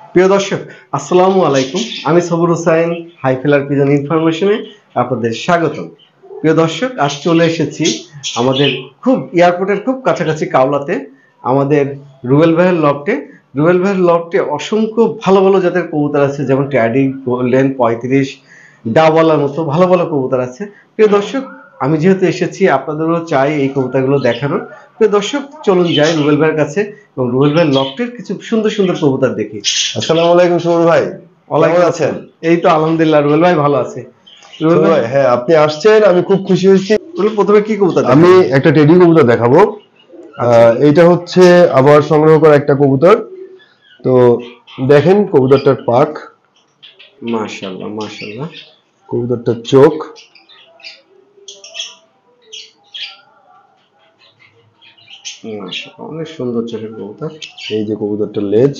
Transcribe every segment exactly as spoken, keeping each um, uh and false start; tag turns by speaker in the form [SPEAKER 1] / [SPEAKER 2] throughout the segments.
[SPEAKER 1] প্রিয় দর্শক, আসসালামু আলাইকুম। আমি Sabur Hossain, high flyer pigeon ইনফরমেশনে আপনাদের স্বাগতম। প্রিয় দর্শক, আজ চলে এসেছি আমাদের খুব এয়ারপোর্টের খুব কাছাকাছি কাওলাতে, আমাদের রুবেল ভাইয়ের লফটে। রুবেল ভাইয়ের লফটে অসংখ্য ভালো ভালো জাতের কবুতর আছে, যেমন ট্র্যাডিং, গোল্ডেন, পঁয়ত্রিশ, ডাবলার মতো ভালো ভালো কবুতর আছে। প্রিয় দর্শক, আমি যেহেতু এসেছি, আপনাদেরও চাই এই কবুতরগুলো দেখানোর। প্রিয় দর্শক, চলুন যাই রুবেল ভাইয়ের কাছে এবং রুবেল ভাইয়ের লফটের কিছু সুন্দর সুন্দর কবুতর দেখি।
[SPEAKER 2] আসসালামু আলাইকুম সবুর ভাই, কেমন আছেন?
[SPEAKER 1] এই তো আলহামদুলিল্লাহ, রুবেল ভাই ভালো আছে।
[SPEAKER 2] রুবেল ভাই, হ্যাঁ আপনি আসছেন, আমি খুব খুশি হয়েছি।
[SPEAKER 1] প্রথমে কি কবুতর?
[SPEAKER 2] আমি একটা টেডি কবুতর দেখাবো। এইটা হচ্ছে আবার সংগ্রহ করা একটা কবুতর। তো দেখেন কবুতরটার পাখ,
[SPEAKER 1] মাশাআল্লাহ মাশাআল্লাহ।
[SPEAKER 2] কবুতরটার চোখ,
[SPEAKER 1] মাশাআল্লাহ, অনেক সুন্দর চোখের কবুতর।
[SPEAKER 2] এই যে কবুতরটার লেজ।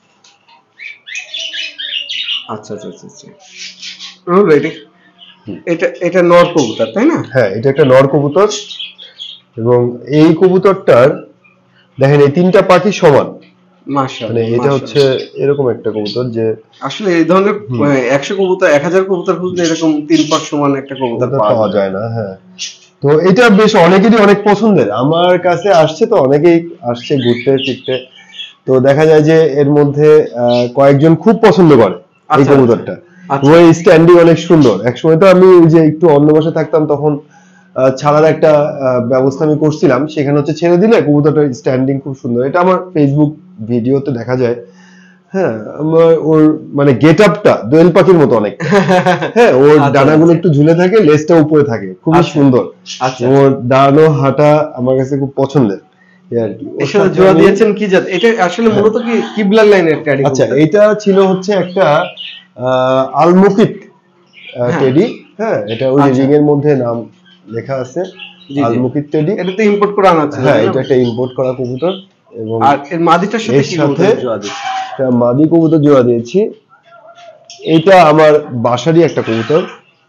[SPEAKER 1] আচ্ছা আচ্ছা আচ্ছা, রুবেল ভাই এটা এটা নর কবুতর তাই না?
[SPEAKER 2] হ্যাঁ, এটা একটা নর কবুতর এবং এই কবুতরটার দেখেন এই তিনটা পাখি সমান।
[SPEAKER 1] মাশাআল্লাহ,
[SPEAKER 2] মানে এটা হচ্ছে এরকম একটা কবুতর যে
[SPEAKER 1] আসলে এই ধরনের একশো কবুতর, এক হাজার কবুতর খুঁজলে এরকম তিন পাঁচ সমান একটা কবুতর
[SPEAKER 2] পাওয়া যায় না। হ্যাঁ, তো এটা বেশ অনেকেরই অনেক পছন্দের। আমার কাছে আসছে তো অনেকেই আসছে ঘুরতে ফিরতে, তো দেখা যায় যে এর মধ্যে কয়েকজন খুব পছন্দ করে এই কবুতরটা। ওই স্ট্যান্ডিং অনেক সুন্দর। একসময় তো আমি যে একটু অন্য বাসায় থাকতাম, তখন ছাড়ার একটা ব্যবস্থা আমি করছিলাম, সেখানে হচ্ছে ছেড়ে দিলে কবুতরটার স্ট্যান্ডিং খুব সুন্দর। এটা আমার ফেসবুক ভিডিওতে দেখা যায়। হ্যাঁ, আমার ওর মানে গেট আপটা দোয়েল পাখির মতো অনেক। হ্যাঁ, ওর ডানাগুলো একটু ঝুলে থাকে, লেজটা উপরে থাকে, খুবই সুন্দর। ওর দাঁড়ানো হাঁটা আমার কাছে খুব পছন্দের।
[SPEAKER 1] জোড়া দিয়েছেন কি জাত? এটা আসলে মূলত কি কিবলা লাইনের ট্যাডি?
[SPEAKER 2] আচ্ছা, এটা ছিল হচ্ছে একটা আলমুকিত টেডি। হ্যাঁ, এটা ওই রিং এর মধ্যে নাম লেখা আছে আলমুকিত টেডি।
[SPEAKER 1] এটা তো ইম্পোর্ট করা আছে।
[SPEAKER 2] হ্যাঁ, এটা একটা ইম্পোর্ট করা কবুতর। এবং
[SPEAKER 1] আর এর মাদিটার সাথে কি জোড়া দিয়েছি?
[SPEAKER 2] এটা মাদি কবুতর জোড়া দিয়েছি। এটা আমার বাসারই একটা কবুতর।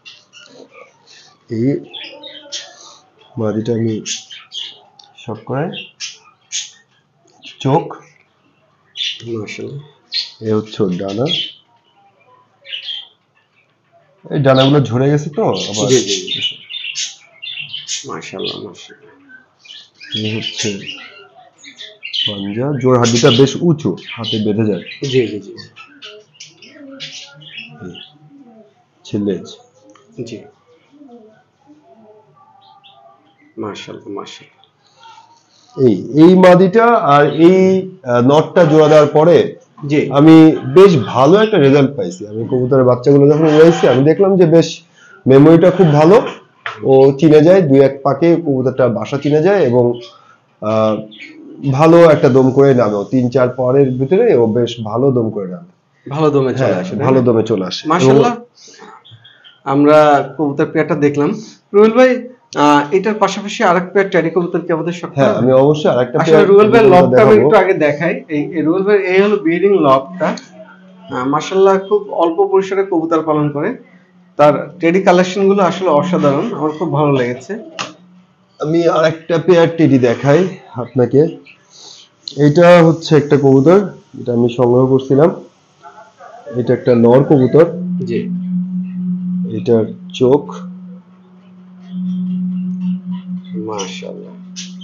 [SPEAKER 2] এই মাদিটা আমি শর্ট করে চোখ, এই হচ্ছে ওর ডানা। এই ডানাগুলো ঝরে গেছে তো আবার।
[SPEAKER 1] মাশাআল্লাহ মাশাআল্লাহ।
[SPEAKER 2] এই হচ্ছে পাঞ্জা, জোড় হাড্ডিটা বেশ উঁচু, হাতে বেঁধে যায়।
[SPEAKER 1] জি জি জি।
[SPEAKER 2] ছেলেজ।
[SPEAKER 1] জি, মাশাআল্লাহ মাশাআল্লাহ।
[SPEAKER 2] এই এই মাদিটা আর এই নটটা জোড়া দেওয়ার পরে
[SPEAKER 1] জি
[SPEAKER 2] আমি বেশ ভালো একটা রেজাল্ট পাইছি। আমি কবুতরের বাচ্চাগুলো যখন উড়াইছি, আমি দেখলাম যে বেশ মেমোরিটা খুব ভালো। ও চিনে যায়, দুই এক পাকে কবুতরটা বাসা চিনে যায় এবং আহ ভালো একটা দম করে নামে। তিন চার পরের ভিতরে ও বেশ ভালো দম করে নামে,
[SPEAKER 1] ভালো দমে চলে আসে।
[SPEAKER 2] ভালো দমে চলে আসে
[SPEAKER 1] মাশাআল্লাহ। আমরা কবুতর পেয়ারটা দেখলাম। রুবেল ভাই, এটার পাশাপাশি আরেক পেয়ার ট্যাডি কবুতর কি আমাদের শখ?
[SPEAKER 2] হ্যাঁ, আমি অবশ্যই আরেকটা
[SPEAKER 1] পেয়ার। আসলে রুবেল ভাই লবটা আমি একটু আগে দেখাই। এই রুবেল ভাই এই হলো ব্রিডিং লবটা। মাশাআল্লাহ, খুব অল্প পরিসরে কবুতর পালন করে। তার টেডি কালেকশন গুলো আসলে অসাধারণ, আমার খুব ভালো লেগেছে।
[SPEAKER 2] আমি আরেকটা পেয়ার টেডি দেখাই আপনাকে। এটা হচ্ছে একটা কবুতর, এটা আমি সংগ্রহ করছিলাম। এটা একটা নর কবুতর।
[SPEAKER 1] জি,
[SPEAKER 2] এটার চোখ
[SPEAKER 1] মাশাআল্লাহ।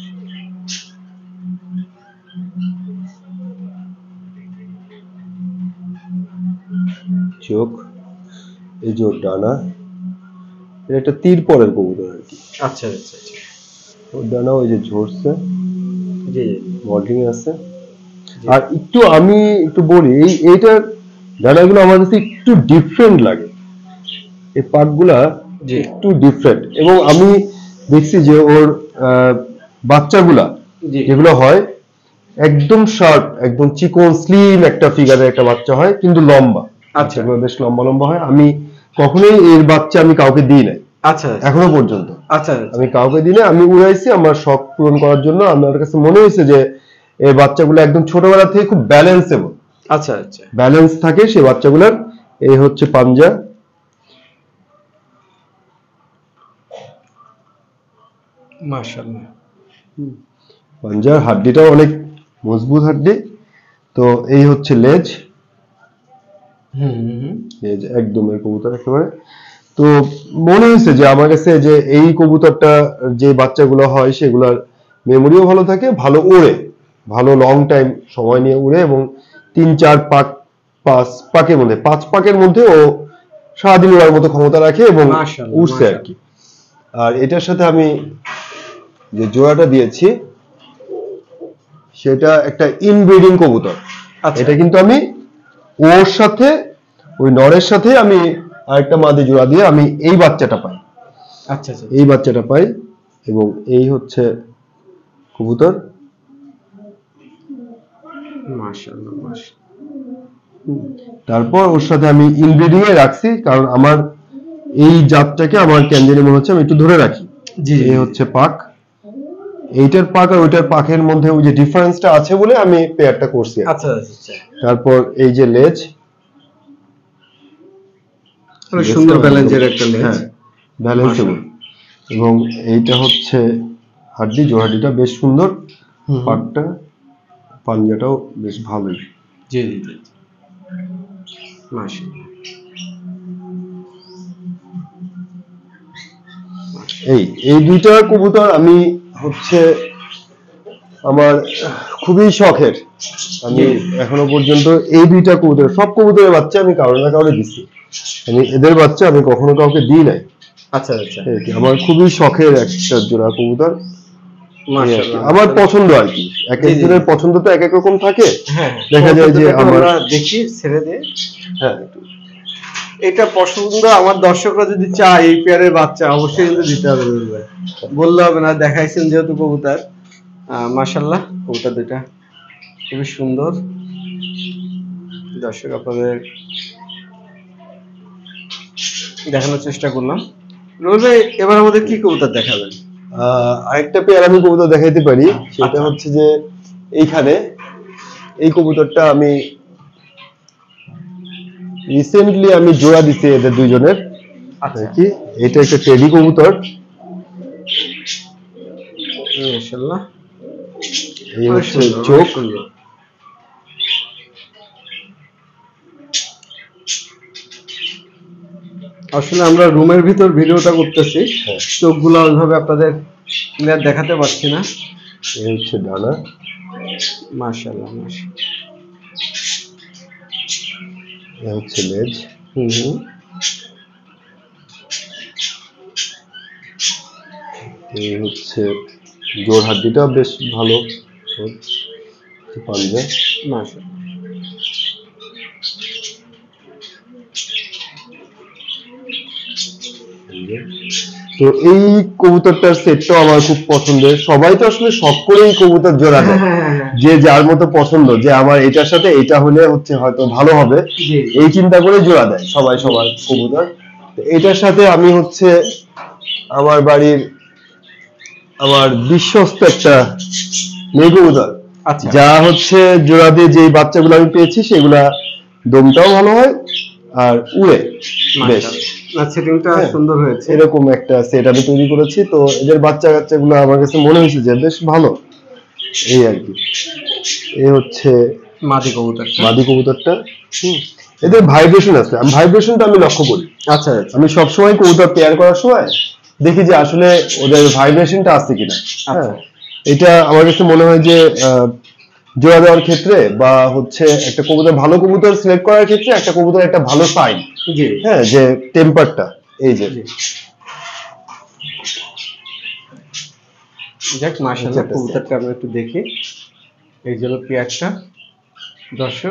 [SPEAKER 2] চোখ, এই যে ডানা। এটা একটা তীর পরের কবুতর আর কি।
[SPEAKER 1] আচ্ছা আচ্ছা আচ্ছা।
[SPEAKER 2] ওর ডানা ওই যে ঝরছে,
[SPEAKER 1] জি জি,
[SPEAKER 2] মডেলিং আছে। আর একটু আমি একটু বলি, এই এইটার ডানাগুলো আমার কাছে একটু ডিফারেন্ট লাগে। এই পার্টগুলা একটু ডিফারেন্ট। এবং আমি দেখছি যে ওর বাচ্চাগুলা যেগুলো হয় একদম শার্প, একদম চিকন স্লিম একটা ফিগারের একটা বাচ্চা হয়, কিন্তু লম্বা। আচ্ছা, বেশ লম্বা লম্বা হয়। আমি কখনোই এর বাচ্চা আমি কাউকে দিই নাই।
[SPEAKER 1] আচ্ছা,
[SPEAKER 2] এখনো পর্যন্ত।
[SPEAKER 1] আচ্ছা,
[SPEAKER 2] আমি কাউকে দিই না। আমি উড়াইছি আমার শখ পূরণ করার জন্য। আমার কাছে মনে হয়েছে যে এই বাচ্চাগুলো একদম ছোটবেলা থেকে খুব ব্যালেন্সেবল।
[SPEAKER 1] আচ্ছা আচ্ছা,
[SPEAKER 2] ব্যালেন্স থাকে সেই বাচ্চাগুলোর। এই হচ্ছে পাঞ্জা।
[SPEAKER 1] মাশাআল্লাহ।
[SPEAKER 2] পাঞ্জার হাড্ডিটাও অনেক মজবুত হাড্ডি। তো এই হচ্ছে লেজ।
[SPEAKER 1] হুম হুম
[SPEAKER 2] এই যে একদম এই কবুতর একেবারে। তো মনে হয়েছে যে আমার কাছে যে এই কবুতরটা যে বাচ্চাগুলো হয় সেগুলোর মেমোরিও ভালো থাকে, ভালো উড়ে, ভালো লং টাইম সময় নিয়ে উড়ে, এবং তিন চার পাক পাঁচ পাকের মধ্যে পাঁচ পাকের মধ্যে ও সারাদিন উড়ার মতো ক্ষমতা রাখে এবং
[SPEAKER 1] মাশাআল্লাহ,
[SPEAKER 2] উড়ছে আর কি। আর এটার সাথে আমি যে জোড়াটা দিয়েছি সেটা একটা ইনব্রিডিং কবুতর।
[SPEAKER 1] আচ্ছা।
[SPEAKER 2] এটা কিন্তু আমি ওর সাথে ওই নরের সাথে আমি আরেকটা মাদি জোড়া দিয়ে আমি এই বাচ্চাটা পাই।
[SPEAKER 1] আচ্ছা আচ্ছা
[SPEAKER 2] এই বাচ্চাটা পাই এবং এই হচ্ছে কবুতর।
[SPEAKER 1] মাশাআল্লাহ মাশাআল্লাহ।
[SPEAKER 2] তারপর ওর সাথে আমি ইনব্রিডিং এ রাখছি, কারণ আমার এই জাতটাকে আমার কেন জানি মনে হচ্ছে আমি একটু ধরে রাখি।
[SPEAKER 1] জি
[SPEAKER 2] এই হচ্ছে পাক, এইটার পাক আর ওইটার পাকের মধ্যে ওই যে ডিফারেন্সটা আছে বলে আমি পেয়ারটা করছি।
[SPEAKER 1] আচ্ছা আচ্ছা।
[SPEAKER 2] তারপর এই যে লেজ,
[SPEAKER 1] খুব সুন্দর ব্যালেন্সের একটা লেজ।
[SPEAKER 2] হ্যাঁ ব্যালেন্সেবল। এবং এইটা হচ্ছে হাড্ডি, জোড়াডিটা বেশ সুন্দর, পাটটা পাঞ্জাটাও বেশ ভালোই।
[SPEAKER 1] জি জি জি মাশাআল্লাহ।
[SPEAKER 2] এই এই দুইটা কবুতর আমি হচ্ছে আমার খুবই শখের। আমি এখনো পর্যন্ত এই দুইটা কবুতর, সব কবুতরের বাচ্চা আমি কারো না কারো দিচ্ছি, আমি এদের বাচ্চা আমি কখনো কাউকে দিই নাই।
[SPEAKER 1] আচ্ছা আচ্ছা।
[SPEAKER 2] আমার খুবই শখের একটা জোড়া কবুতর,
[SPEAKER 1] মাশাআল্লাহ
[SPEAKER 2] আমার পছন্দ আর কি। এক একজনের পছন্দ তো এক এক রকম থাকে।
[SPEAKER 1] হ্যাঁ
[SPEAKER 2] দেখা যায় যে
[SPEAKER 1] আমরা দেখি ছেড়ে দিয়ে,
[SPEAKER 2] হ্যাঁ
[SPEAKER 1] এটা পছন্দ আমার দর্শকরা যদি চায় এই পেয়ারের বাচ্চা অবশ্যই কিন্তু দিতে হবে, বললে হবে না। দেখাইছেন যেহেতু কবুতর, মাশাআল্লাহ কবুতর দুইটা খুবই সুন্দর। দর্শক আপনাদের দেখানোর চেষ্টা করলাম। রোল ভাই এবার আমাদের কি কবুতর দেখাবেন?
[SPEAKER 2] আরেকটা পেয়ার আমি কবুতর দেখাইতে পারি, সেটা হচ্ছে যে এইখানে এই কবুতরটা আমি রিসেন্টলি আমি জোড়া দিছি এদের দুইজনের।
[SPEAKER 1] আচ্ছা
[SPEAKER 2] কি এটা একটা টেডি কবুতর।
[SPEAKER 1] মাশাআল্লাহ
[SPEAKER 2] এই হচ্ছে চোখ।
[SPEAKER 1] আসলে আমরা রুমের ভিতর ভিডিওটা করতেছি, চোখগুলো ওইভাবে আপনাদের ক্লিয়ার দেখাতে পারছি না।
[SPEAKER 2] এই হচ্ছে ডানা।
[SPEAKER 1] মাশাআল্লাহ মাশাআল্লাহ।
[SPEAKER 2] এই হচ্ছে লেজ।
[SPEAKER 1] হুম হুম।
[SPEAKER 2] এই হচ্ছে জোড় হাড্ডিটা বেশ ভালো, পাঞ্জা।
[SPEAKER 1] মাশাআল্লাহ।
[SPEAKER 2] তো এই কবুতরটার সেটটাও আমার খুব পছন্দের। সবাই তো আসলে শখ করে এই কবুতর জোড়া দেয়, যে যার মতো পছন্দ, যে আমার এটার সাথে এটা হলে হচ্ছে হয়তো ভালো হবে, এই চিন্তা করে জোড়া দেয় সবাই সবার কবুতর। এটার সাথে আমি হচ্ছে আমার বাড়ির আমার বিশ্বস্ত একটা মেয়ে কবুতর, যা হচ্ছে জোড়া দিয়ে যে বাচ্চাগুলো আমি পেয়েছি সেগুলা দমটাও ভালো হয় আর উড়ে বেশ।
[SPEAKER 1] সেটিংটা সুন্দর হয়েছে।
[SPEAKER 2] এরকম একটা সেট আমি তৈরি করেছি। তো এদের বাচ্চা কাচ্চাগুলো আমার কাছে মনে হয়েছে যে বেশ ভালো, এই আর কি। এই হচ্ছে
[SPEAKER 1] মাদি কবুতর,
[SPEAKER 2] মাদি কবুতরটা। হুম, এদের ভাইব্রেশন আছে, আমি ভাইব্রেশনটা আমি লক্ষ্য করি।
[SPEAKER 1] আচ্ছা আমি
[SPEAKER 2] সবসময় কবুতর পেয়ার করার সময় দেখি যে আসলে ওদের ভাইব্রেশনটা আছে কিনা। হ্যাঁ, এটা আমার কাছে মনে হয় যে জোড়া দেওয়ার ক্ষেত্রে বা হচ্ছে একটা কবুতর ভালো কবুতর সিলেক্ট করার ক্ষেত্রে একটা কবুতর একটা ভালো সাইন। হ্যাঁ, যে টেম্পারটা, এই যে
[SPEAKER 1] যাক মাশাআল্লাহ কবুতরটা আমরা একটু দেখি। এই যে হলো পেয়ারটা। দর্শক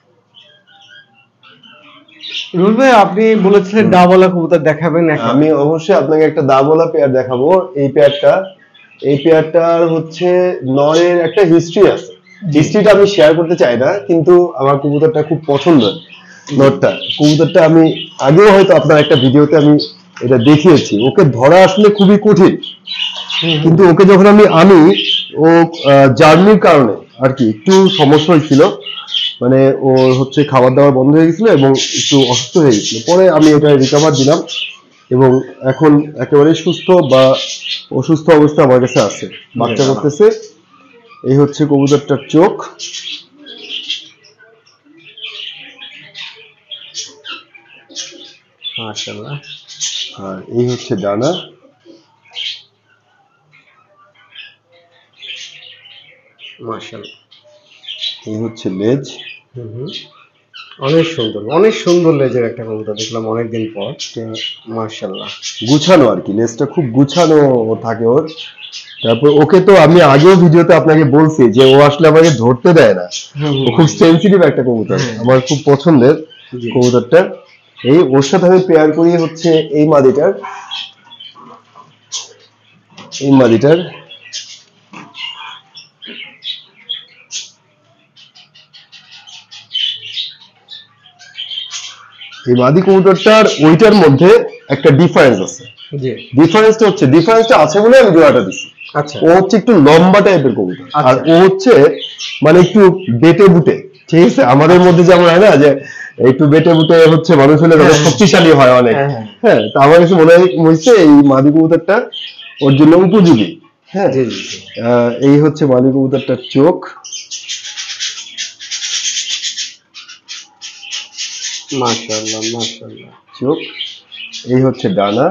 [SPEAKER 1] রুল ভাই আপনি বলেছিলেন ডাবলা কবুতর দেখাবেন,
[SPEAKER 2] আমি অবশ্যই আপনাকে একটা দাবলা পেয়ার দেখাবো। এই পেয়ারটা এই পেয়ারটার হচ্ছে নরের একটা হিস্ট্রি আছে, হিস্ট্রিটা আমি শেয়ার করতে চাই না, কিন্তু আমার কবুতরটা খুব পছন্দ। নরটা কবুতরটা আমি আগেও হয়তো আপনার একটা ভিডিওতে আমি এটা দেখিয়েছি। ওকে ধরা আসলে খুবই কঠিন, কিন্তু ওকে যখন আমি আনি, ও জার্নির কারণে আর কি একটু সমস্যা হয়েছিল, মানে ওর হচ্ছে খাবার দাবার বন্ধ হয়ে গেছিল এবং একটু অসুস্থ হয়ে গেছিল। পরে আমি এটা রিকভার দিলাম এবং এখন একেবারে সুস্থ বা অসুস্থ অবস্থা আমার কাছে আছে, বাচ্চা করতেছে। এই হচ্ছে কবুতরটার চোখ।
[SPEAKER 1] মাশাআল্লাহ।
[SPEAKER 2] আর এই হচ্ছে ডানা,
[SPEAKER 1] মাশাআল্লাহ।
[SPEAKER 2] এই হচ্ছে লেজ।
[SPEAKER 1] হুম হুম। অনেক সুন্দর, অনেক সুন্দর লেজের একটা কবুতর দেখলাম অনেকদিন পর। মাশাআল্লাহ।
[SPEAKER 2] গুছানো আর কি, লেজটা খুব গুছানো থাকে ওর। তারপর ওকে তো আমি আগেও ভিডিওতে আপনাকে বলছি যে ও আসলে আমাকে ধরতে দেয় না, ও খুব সেনসিটিভ একটা কবুতর, আমার খুব পছন্দের কবুতরটা। এই ওর সাথে আমি পেয়ার করি হচ্ছে এই মাদিটার, এই মাদিটার এই মাদি কবুতরটার ওইটার মধ্যে একটা ডিফারেন্স আছে।
[SPEAKER 1] জি।
[SPEAKER 2] ডিফারেন্সটা হচ্ছে, ডিফারেন্সটা আছে বলে আমি জোড়াটা দিচ্ছি।
[SPEAKER 1] আচ্ছা।
[SPEAKER 2] ও হচ্ছে একটু লম্বা টাইপের কবুতর, আর ও হচ্ছে মানে একটু বেটে বুটে, ঠিক আছে? আমাদের মধ্যে যেমন হয় না যে একটু বেটে বুটে হচ্ছে মানুষ হলে তাদের শক্তিশালী হয় অনেক, হ্যাঁ, তো আমার কাছে মনে হয়েছে এই মাদি কবুতরটা ওর জন্য উপযোগী। হ্যাঁ, এই হচ্ছে মাদি কবুতরটার চোখ।
[SPEAKER 1] মাশাআল্লাহ মাশাআল্লাহ।
[SPEAKER 2] চোখ, এই হচ্ছে ডানা,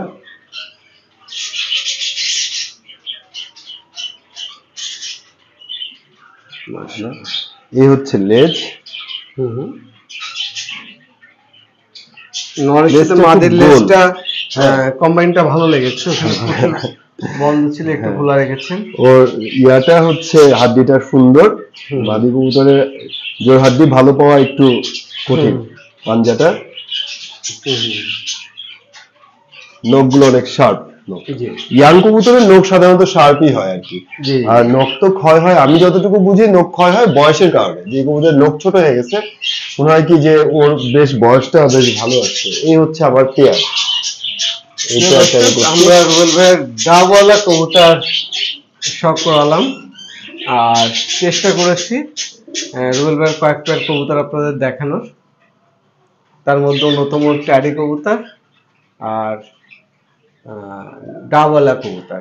[SPEAKER 2] মাশাআল্লাহ, এই হচ্ছে লেজ।
[SPEAKER 1] হুম হুম। নরের সাথে মাদির লেজটা কম্বাইনটা ভালো লেগেছে, বন্ধ ছিল একটু খোলা রেখেছেন।
[SPEAKER 2] ওর ইয়াটা হচ্ছে হাড্ডিটা সুন্দর, মাদি কবুতরের জোর হাড্ডি ভালো পাওয়া একটু কঠিন। পাঞ্জাটা, নখগুলো অনেক শার্প। ইয়াং কবুতরের নখ সাধারণত শার্পই হয় আর কি, আর নখ তো ক্ষয় হয়, আমি যতটুকু বুঝি নখ ক্ষয় হয় বয়সের কারণে। যে কবুতরের নখ ছোট হয়ে গেছে মনে হয় কি যে ওর বেশ বয়সটা বেশ ভালো আছে। এই হচ্ছে আমার পেয়ার।
[SPEAKER 1] আমরা রুবেল ভাইয়ের ডাবওয়ালা কবুতর শখ করালাম, আর চেষ্টা করেছি রুবেল ভাইয়ের কয়েক পেয়ার কবুতর আপনাদের দেখানোর। তার মধ্যে অন্যতম ট্যাডি কবুতর আর ডাবওয়ালা কবুতর।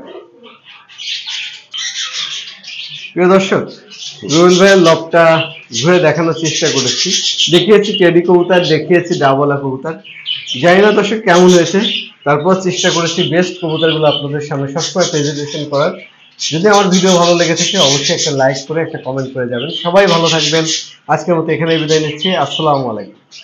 [SPEAKER 1] প্রিয় দর্শক, রুবেল ভাইয়ের লবটা ঘুরে দেখানোর চেষ্টা করেছি, দেখিয়েছি টেডি কবুতর, দেখিয়েছি ডাবওয়ালা কবুতর। জানি না দর্শক কেমন হয়েছে, তারপর চেষ্টা করেছি বেস্ট কবুতরগুলো আপনাদের সামনে সবসময় প্রেজেন্টেশন করার। যদি আমার ভিডিও ভালো লেগে থাকে অবশ্যই একটা লাইক করে একটা কমেন্ট করে যাবেন। সবাই ভালো থাকবেন। আজকের মতো এখানেই বিদায় নিচ্ছি। আসসালামু আলাইকুম।